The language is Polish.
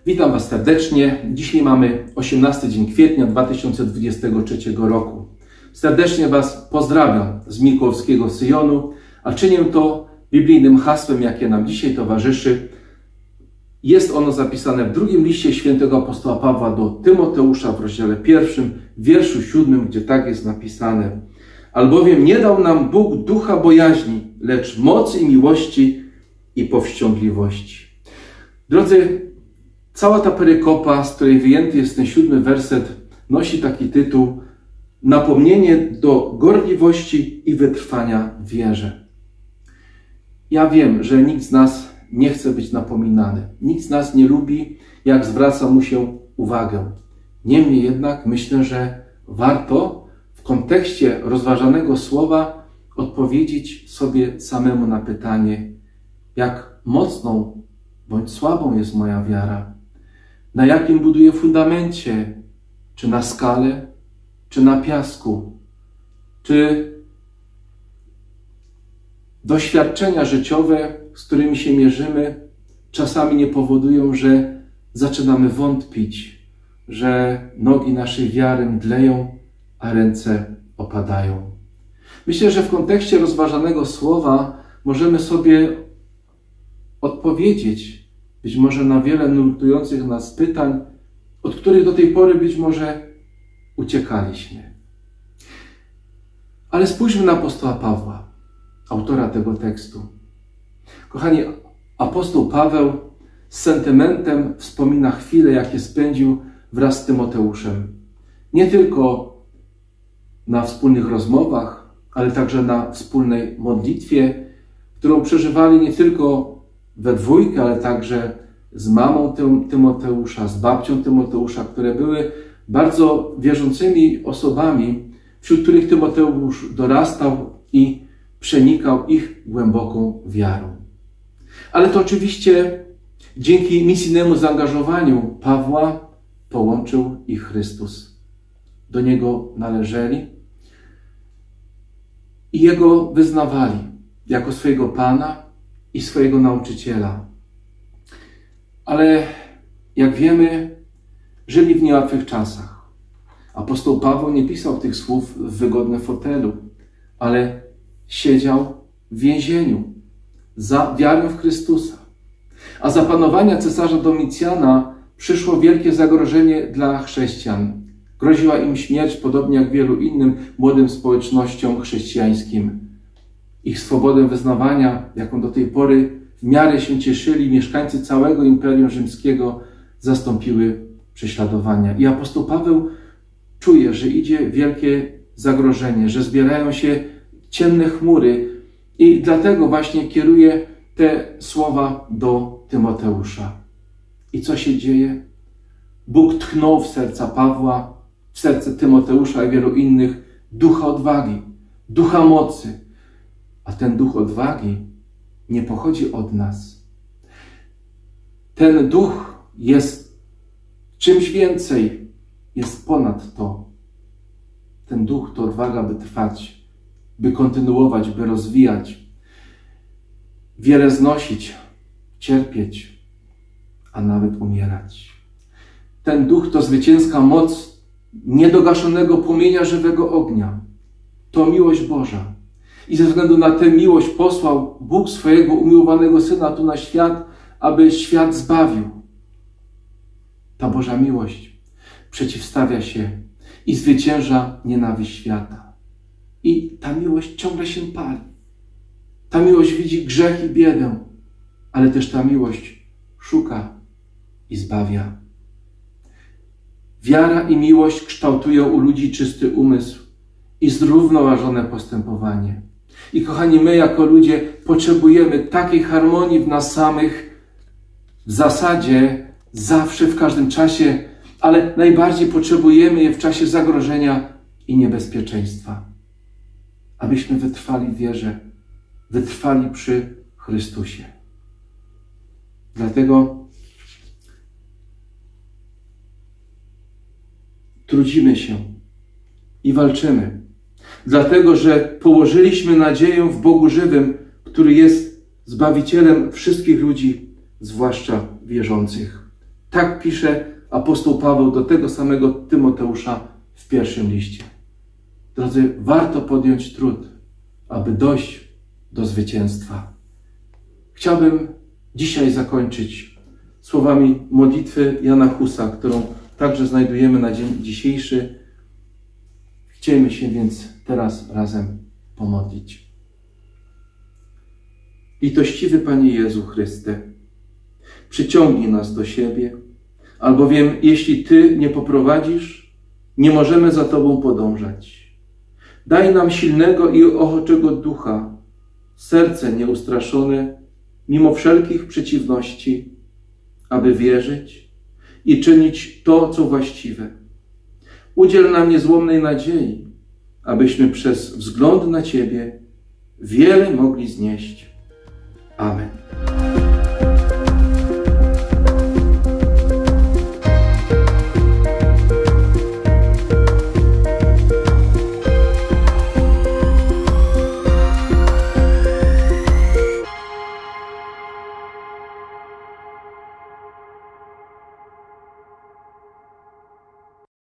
Witam Was serdecznie. Dzisiaj mamy 18 dzień kwietnia 2023 roku. Serdecznie Was pozdrawiam z Mikołowskiego Syjonu, a czynię to biblijnym hasłem, jakie nam dzisiaj towarzyszy. Jest ono zapisane w drugim liście świętego apostoła Pawła do Tymoteusza w rozdziale 1, wierszu 7, gdzie tak jest napisane: albowiem nie dał nam Bóg ducha bojaźni, lecz mocy i miłości i powściągliwości. Drodzy, cała ta perykopa, z której wyjęty jest ten 7 werset, nosi taki tytuł: napomnienie do gorliwości i wytrwania w wierze. Ja wiem, że nikt z nas nie chce być napominany. Nikt z nas nie lubi, jak zwraca mu się uwagę. Niemniej jednak myślę, że warto w kontekście rozważanego słowa odpowiedzieć sobie samemu na pytanie, jak mocną bądź słabą jest moja wiara, na jakim buduję fundamencie, czy na skale, czy na piasku, czy doświadczenia życiowe, z którymi się mierzymy, czasami nie powodują, że zaczynamy wątpić, że nogi naszej wiary mdleją, a ręce opadają. Myślę, że w kontekście rozważanego słowa możemy sobie odpowiedzieć być może na wiele nurtujących nas pytań, od których do tej pory być może uciekaliśmy. Ale spójrzmy na apostoła Pawła, autora tego tekstu. Kochani, apostoł Paweł z sentymentem wspomina chwile, jakie spędził wraz z Tymoteuszem. Nie tylko na wspólnych rozmowach, ale także na wspólnej modlitwie, którą przeżywali nie tylko we dwójkę, ale także z mamą Tymoteusza, z babcią Tymoteusza, które były bardzo wierzącymi osobami, wśród których Tymoteusz dorastał i przenikał ich głęboką wiarą. Ale to oczywiście dzięki misyjnemu zaangażowaniu Pawła połączył ich Chrystus. Do Niego należeli i Jego wyznawali jako swojego Pana i swojego nauczyciela. Ale jak wiemy, żyli w niełatwych czasach. Apostoł Paweł nie pisał tych słów w wygodnym fotelu, ale siedział w więzieniu za wiarę w Chrystusa. A za panowania cesarza Domicjana przyszło wielkie zagrożenie dla chrześcijan. Groziła im śmierć, podobnie jak wielu innym młodym społecznościom chrześcijańskim. Ich swobodę wyznawania, jaką do tej pory w miarę się cieszyli mieszkańcy całego Imperium Rzymskiego, zastąpiły prześladowania. I apostoł Paweł czuje, że idzie wielkie zagrożenie, że zbierają się ciemne chmury i dlatego właśnie kieruje te słowa do Tymoteusza. I co się dzieje? Bóg tchnął w serca Pawła, w serce Tymoteusza i wielu innych ducha odwagi, ducha mocy. A ten duch odwagi nie pochodzi od nas. Ten duch jest czymś więcej, jest ponad to. Ten duch to odwaga, by trwać, by kontynuować, by rozwijać, wiele znosić, cierpieć, a nawet umierać. Ten duch to zwycięska moc niedogaszonego płomienia żywego ognia. To miłość Boża. I ze względu na tę miłość posłał Bóg swojego umiłowanego Syna tu na świat, aby świat zbawił. Ta Boża miłość przeciwstawia się i zwycięża nienawiść świata. I ta miłość ciągle się pali. Ta miłość widzi grzech i biedę, ale też ta miłość szuka i zbawia. Wiara i miłość kształtują u ludzi czysty umysł i zrównoważone postępowanie. I kochani, my jako ludzie potrzebujemy takiej harmonii w nas samych, w zasadzie zawsze, w każdym czasie, ale najbardziej potrzebujemy je w czasie zagrożenia i niebezpieczeństwa. Abyśmy wytrwali w wierze, wytrwali przy Chrystusie. Dlatego trudzimy się i walczymy. Dlatego, że położyliśmy nadzieję w Bogu żywym, który jest Zbawicielem wszystkich ludzi, zwłaszcza wierzących. Tak pisze apostoł Paweł do tego samego Tymoteusza w pierwszym liście. Drodzy, warto podjąć trud, aby dojść do zwycięstwa. Chciałbym dzisiaj zakończyć słowami modlitwy Jana Husa, którą także znajdujemy na dzień dzisiejszy. Chciejmy się więc teraz razem pomodlić. Litościwy Panie Jezu Chryste, przyciągnij nas do siebie, albowiem jeśli Ty nie poprowadzisz, nie możemy za Tobą podążać. Daj nam silnego i ochoczego ducha, serce nieustraszone, mimo wszelkich przeciwności, aby wierzyć i czynić to, co właściwe. Udziel nam niezłomnej nadziei, abyśmy przez wzgląd na Ciebie wiele mogli znieść. Amen.